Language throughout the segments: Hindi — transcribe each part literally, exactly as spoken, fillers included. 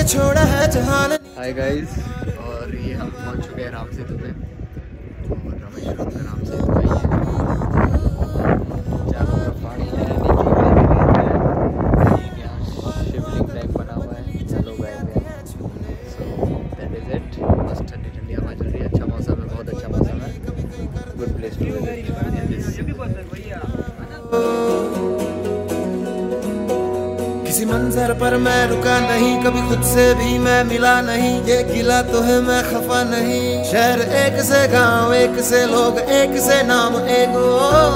छोड़ा है जहान। हाय गाइस, और ये हम पहुंच चुके हैं राम सेतु पे और रामेश्वरम का राम सेतु है। चारों तरफ पानी है, नीचे यहाँ शिवलिंग टाइप बना हुआ है। चलो गए थे, सो दैट इज इट। बस ठंडी ठंडी हवा चल रही है, अच्छा मौसम है, बहुत अच्छा मौसम है। Good place to visit in this. किसी मंजर पर मैं रुका नहीं, कभी खुद से भी मैं मिला नहीं। ये गिला तो है मैं खफा नहीं। शहर एक से गांव, एक से लोग, एक से नाम, एक ओ,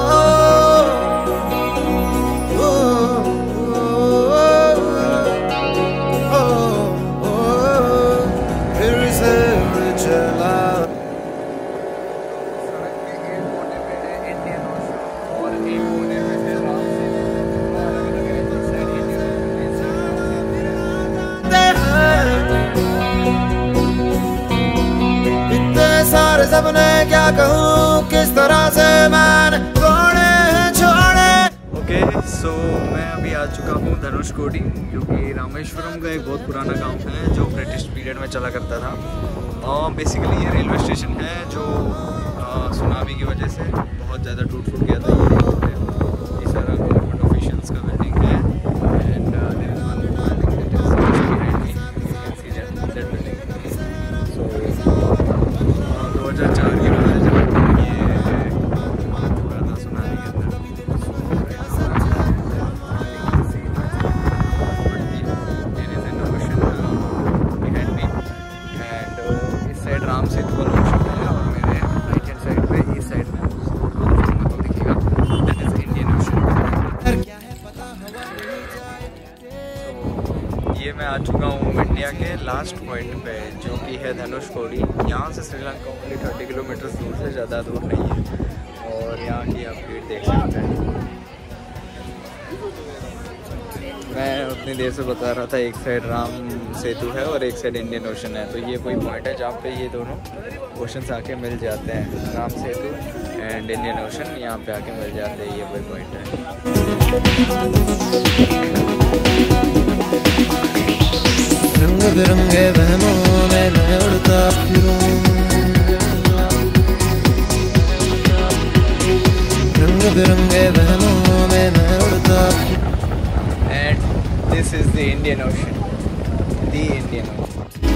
ओ, ओ, ओ, फिर से चला। सारे सपने क्या कहूँ, किस तरह से मैंने तोड़े छोड़े। ओके, सो मैं अभी आ चुका हूँ धनुषकोडी, जो कि रामेश्वरम का एक बहुत पुराना गांव है जो ब्रिटिश पीरियड में चला करता था। और बेसिकली ये रेलवे स्टेशन है जो सुनामी की वजह से बहुत ज़्यादा टूट फूट गया था। ये सारा गवर्नमेंट ऑफिशियल्स का बिल्डिंग है and there is one building that is behind me, you can see that that building. So दो हज़ार चार के बाद जब ये हुआ था सुनामी के अंदर, इस साइड राम सेतु का लोकेशन है और मेरे राइट हैंड साइड पे इस साइड में तो दिखेगा दैट इज इंडियन ओशन। ये मैं आ चुका हूँ इंडिया के लास्ट पॉइंट पे, जो कि है धनुषकोडी। यहाँ से श्रीलंका ओनली थर्टी किलोमीटर दूर से, ज़्यादा दूर नहीं है। और यहाँ की आप भीड़ देख सकते हैं। मैं उतनी देर से बता रहा था, एक साइड राम सेतु है और एक साइड इंडियन ओशन है। तो ये कोई पॉइंट है जहाँ पे ये दोनों ओशंस आके मिल जाते हैं, Ram Setu and Indian ocean यहाँ पे आके मिल जाते हैं। ये कोई पॉइंट है। रंग बिरंगे वहमों में मैं उड़ता फिरूं, रंग बिरंगे वहमों में मैं उड़ता। And this is the Indian ocean, the Indian ocean.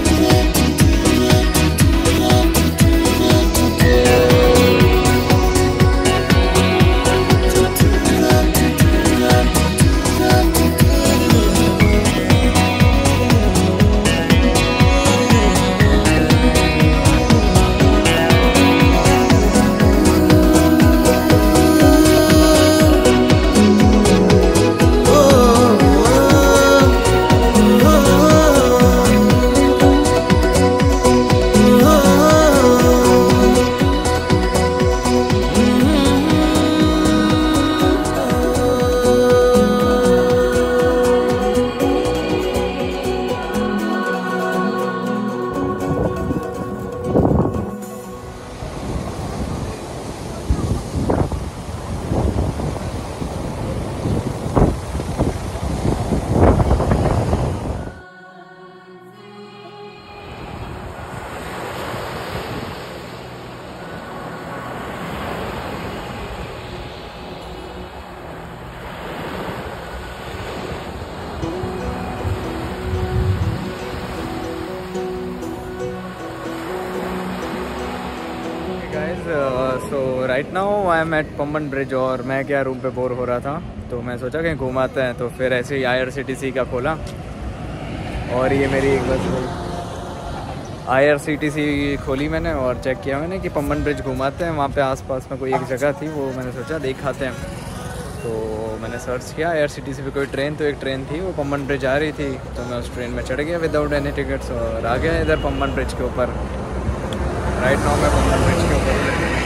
So right now I am at Pamban bridge और मैं क्या रूम पे बोर हो रहा था, तो मैं सोचा कहीं घुमाते हैं। तो फिर ऐसे ही I R C T C का खोला और ये मेरी एक बस I R C T C खोली मैंने और चेक किया मैंने कि पम्बन ब्रिज घुमाते हैं। वहाँ पे आसपास में कोई एक जगह थी, वो मैंने सोचा दिखाते हैं। तो मैंने सर्च किया I R C T C पे कोई ट्रेन, तो एक ट्रेन थी वो पम्बन ब्रिज आ रही थी। तो मैं उस ट्रेन में चढ़ गया विदाउट एनी टिकट्स और आ गया इधर पम्बन ब्रिज के ऊपर। राइट नाउ मैं पम्बन ब्रिज के ऊपर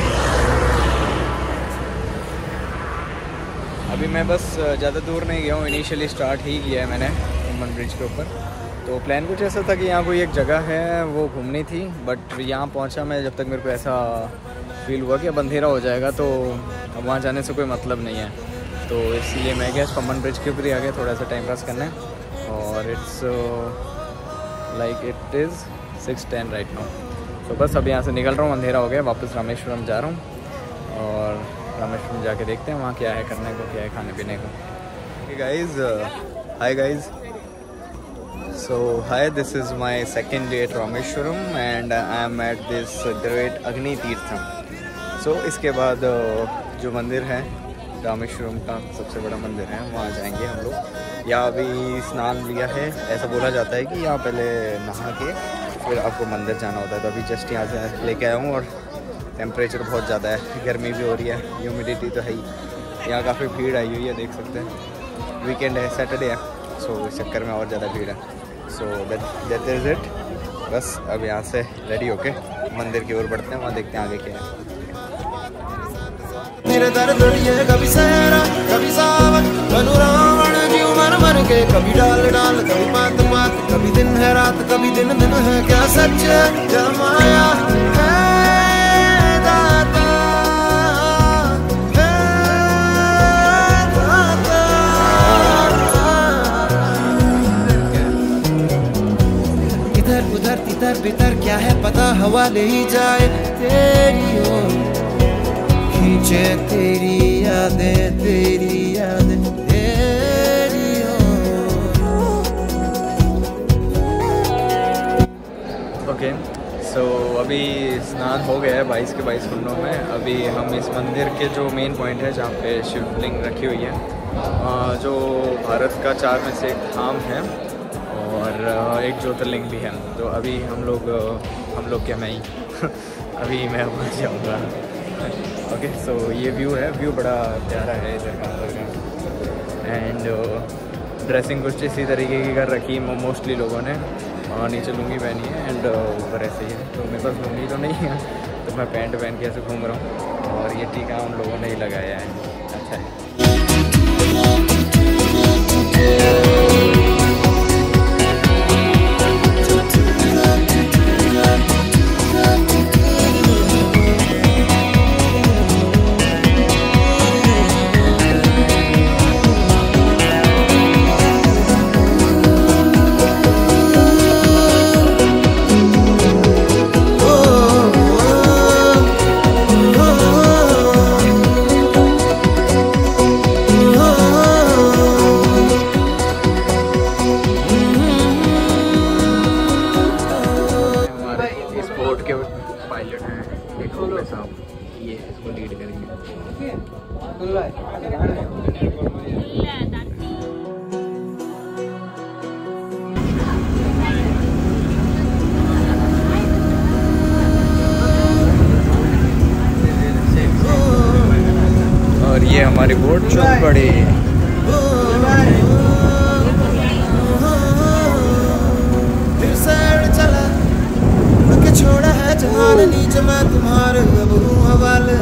अभी मैं बस ज़्यादा दूर नहीं गया हूँ, इनिशियली स्टार्ट ही किया है मैंने पम्बन ब्रिज के ऊपर। तो प्लान कुछ ऐसा था कि यहाँ कोई एक जगह है वो घूमनी थी, बट यहाँ पहुँचा मैं जब तक मेरे को ऐसा फील हुआ कि अब अंधेरा हो जाएगा तो अब वहाँ जाने से कोई मतलब नहीं है। तो इसलिए मैं गया पम्बन ब्रिज के ऊपर ही आ गया थोड़ा सा टाइम पास करना है। और it's like it is six ten right now. तो बस अब यहाँ से निकल रहा हूँ, अंधेरा हो गया, वापस रामेश्वरम जा रहा हूँ और रामेश्वरम जाके देखते हैं वहाँ क्या है करने को, क्या है खाने पीने को। Hey guys, uh, hi guys. So hi, this is my second day at Rameshwaram and I am at this great Agni Tirtham. So इसके बाद uh, जो मंदिर है रामेश्वरम का सबसे बड़ा मंदिर है, वहाँ जाएंगे हम लोग। यहाँ अभी स्नान लिया है, ऐसा बोला जाता है कि यहाँ पहले नहा के फिर आपको मंदिर जाना होता है। तो अभी जस्ट यहाँ से लेके आया हूँ और टेम्परेचर बहुत ज़्यादा है, गर्मी भी हो रही है, ह्यूमिडिटी तो है ही। यहाँ काफ़ी भीड़ आई हुई है, देख सकते हैं, वीकेंड है, सैटरडे है, सो so, इस चक्कर में और ज़्यादा भीड़ है। So that that is it. बस अब यहाँ से रेडी होके मंदिर की ओर बढ़ते हैं, वहाँ देखते हैं आगे क्या है। मेरे दर्द ये कभी सहरा कभी सावन बनू रावण जीव मर मर के, कभी डाल डाल कभी पात पात, कभी दिन है रात कभी दिन दिन है, क्या सच क्या माया है दाता है दाता। इधर उधर तितर बितर क्या है पता, हवा ले ही जाए तेरी ओर, खींचे तेरी यादें तेरी यादें तेरी ओके सो अभी स्नान हो गया है बाईस के बाईस कुंडों में। अभी हम इस मंदिर के जो मेन पॉइंट है जहाँ पे शिवलिंग रखी हुई है, जो भारत का चार में से एक धाम है और एक ज्योतिर्लिंग भी है। तो अभी हम लोग हम लोग क्या मैं ही अभी मैं वहाँ जाऊँगा। ओके सो ये व्यू है, व्यू बड़ा प्यारा है इधर का अंदर का। एंड ड्रेसिंग कुछ इसी तरीके की कर रखी है मोस्टली लोगों ने, और नीचे लुंगी पहनी है एंड ऊपर ऐसे ही है। तो मेरे पास लुंगी तो नहीं है तो मैं पैंट पहन के ऐसे घूम रहा हूँ, और ये टीका उन लोगों ने ही लगाया है, अच्छा है। पायलट हैं एक खोले साहब, ये इसको लीड करेंगे। और ये हमारी बोट चल पड़ी। छोड़ा है जहान नीचे मैं तुम्हारे अब हूँ हवाले,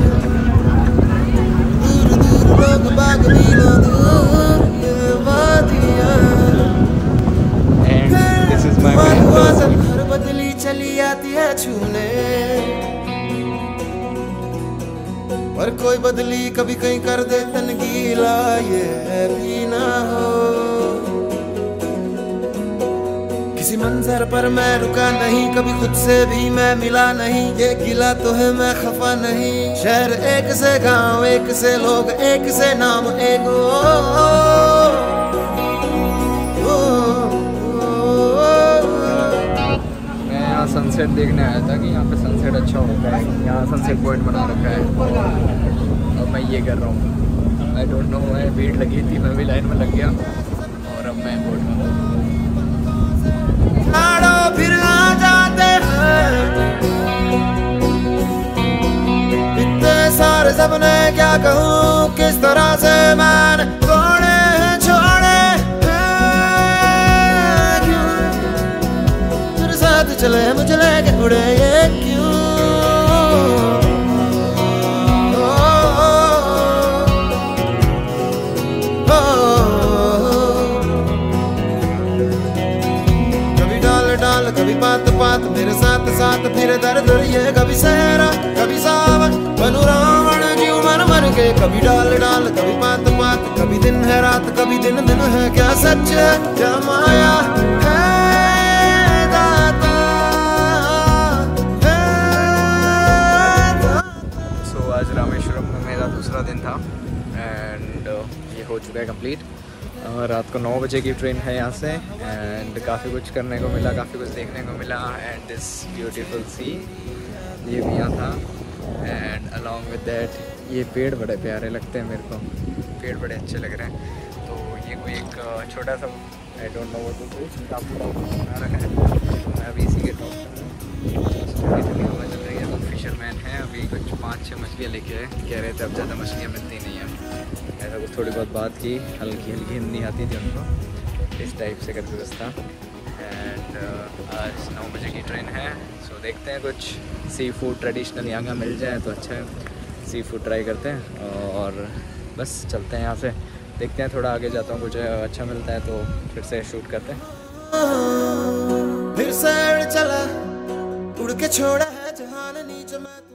दूर दूर लोग बाग मीलों दूर ये वादियाँ, हर बदली चली आती है छूने, पर कोई बदली कभी कहीं कर दे तन गीला, ये भी ना हो। किसी मंजर पर मैं रुका नहीं, कभी खुद से भी मैं मिला नहीं, ये गिला तो है मैं खफा नहीं। शहर एक से गांव एक से लोग एक से नाम एक ओ, ओ, ओ, ओ, मैं यहाँ सनसेट देखने आया था कि यहाँ पे सनसेट अच्छा होता है, यहाँ सनसेट पॉइंट बना रखा है। अब मैं ये कर रहा हूँ, आई डोंट नो, मैं भीड़ लगी थी, मैं भी लाइन में लग गया और अब मैं बोट में फिर आ जाते हैं इतने सारे सपने, क्या कहूँ किस तरह से मैंने तोड़े हैं छोड़े हैं, क्यों तेरे साथ चले मुझे लेके उड़े ये क्यों। कभी बात बात मेरे साथ साथ फिर दर्द ये कभी सहरा कभी सावन बनू रावण जीव मर मर के, कभी डाल डाल कभी बात बात, कभी दिन है रात कभी दिन दिन है, क्या सच क्या माया है रामेश्वरम में मेरा दूसरा दिन था एंड ये हो चुका है कंप्लीट। रात को नौ बजे की ट्रेन है यहाँ से एंड काफ़ी कुछ करने को मिला, काफ़ी कुछ देखने को मिला एंड दिस ब्यूटीफुल सी ये भी यहाँ था एंड अलॉन्ग विद दैट ये पेड़ बड़े प्यारे लगते हैं मेरे को, पेड़ बड़े अच्छे लग रहे हैं। तो ये कोई एक छोटा सा आई डोंट नो वो तो टापू बना रखा है, तो मैं अभी इसी के टॉप पर चल रही है। तो फिशरमैन हैं, अभी कुछ पाँच छः मछलियाँ लेके आए, कह रहे थे अब ज़्यादा मछलियाँ मिलती नहीं हैं, ऐसा कुछ थोड़ी बहुत बात की, हल्की हल्की हिंदी आती थी उनको, इस टाइप से करके बस था। एंड आज नौ बजे की ट्रेन है, सो देखते हैं कुछ सी फूड ट्रेडिशनल यहाँ का मिल जाए तो अच्छा है, सी फूड ट्राई करते हैं और बस चलते हैं यहाँ से, देखते हैं थोड़ा आगे जाता हूँ, कुछ अच्छा मिलता है तो फिर से शूट करते हैं। फिर से चला उड़ के छोड़ा है जहान नीचे मैं